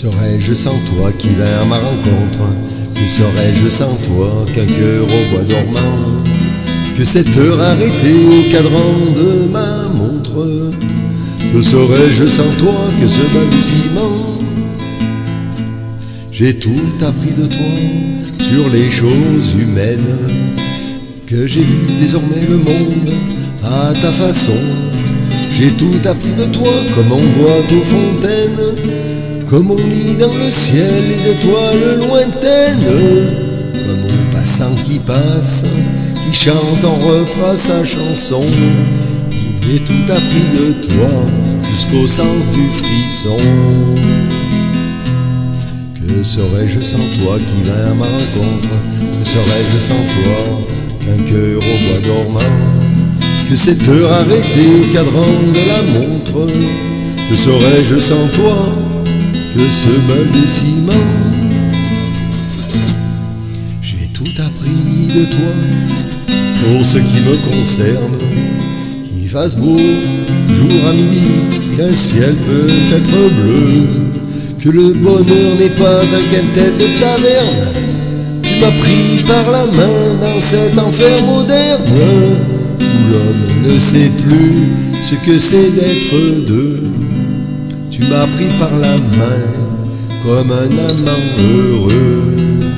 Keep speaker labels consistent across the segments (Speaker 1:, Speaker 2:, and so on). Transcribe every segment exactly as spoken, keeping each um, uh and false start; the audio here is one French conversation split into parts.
Speaker 1: serais-je sans toi qui vint à ma rencontre? Que serais-je sans toi qu'un cœur au bois dormant? Que cette heure arrêtée au cadran de ma montre? Que serais-je sans toi que ce balbutiement? J'ai tout appris de toi sur les choses humaines, que j'ai vu désormais le monde à ta façon. J'ai tout appris de toi comme on boit aux fontaines, comme on lit dans le ciel les étoiles lointaines, comme un passant qui passe, qui chante en reprend sa chanson. J'ai tout appris de toi jusqu'au sens du frisson. Que serais-je sans toi qui vint à ma rencontre? Que serais-je sans toi qu'un cœur au bois dormant? Que cette heure arrêtée au cadran de la montre? Que serais-je sans toi que ce balbutiement? J'ai tout appris de toi pour ce qui me concerne. Qu'il fasse beau jour à midi, qu'un ciel peut être bleu, que le bonheur n'est pas un quintet de taverne. Tu m'as pris par la main dans cet enfer moderne où l'homme ne sait plus ce que c'est d'être deux. Tu m'as pris par la main comme un amant heureux.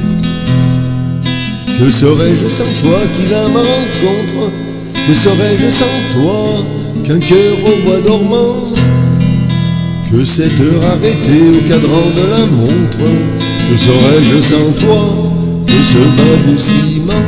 Speaker 1: Que serais-je sans toi qui vint à ma rencontre? Que serais-je sans toi qu'un cœur au bois dormant? Que cette heure arrêtée au cadran de la montre? Que serais-je sans toi que ce balbutiement?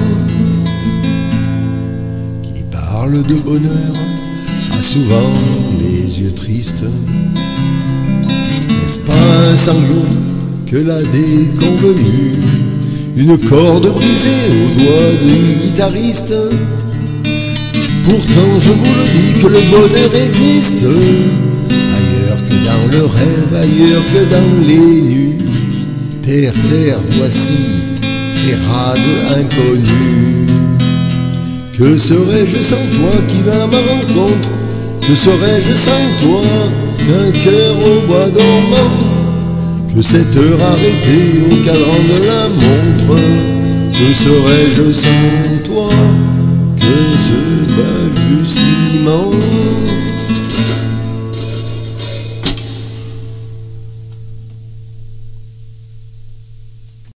Speaker 1: Qui parle de bonheur a souvent les yeux tristes. N'est-ce pas un sanglot que la déconvenue, une corde brisée au doigt du guitariste? Pourtant je vous le dis que le bonheur existe, ailleurs que dans le rêve, ailleurs que dans les nues. Terre, terre, voici ces rades inconnues. Que serais-je sans toi qui vint à ma rencontre? Que serais-je sans toi qu'un cœur au bois dormant? Que cette heure arrêtée au cadran de la montre? Que serais-je sans toi que ce balbutiement?